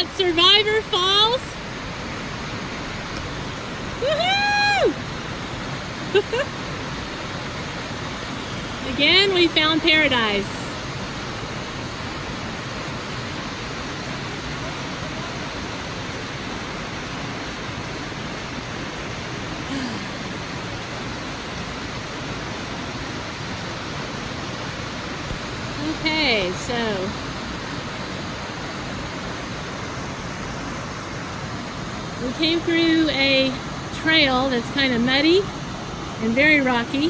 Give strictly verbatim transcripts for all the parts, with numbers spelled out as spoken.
at Survivor Falls. Woohoo! Again, we found paradise. Okay, so we came through a trail that's kind of muddy and very rocky.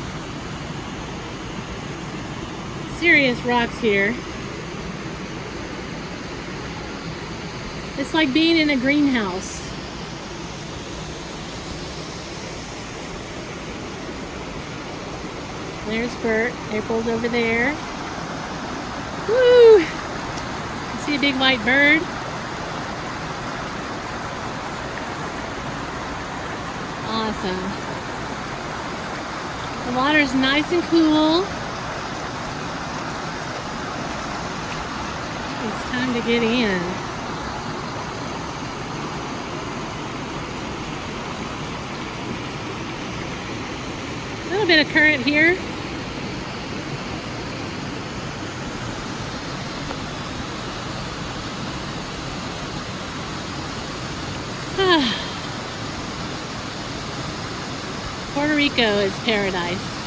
Serious rocks here. It's like being in a greenhouse. There's Bert. April's over there. Woo! You see a big white bird? Awesome. The water's nice and cool. It's time to get in. A little bit of current here. Puerto Rico is paradise.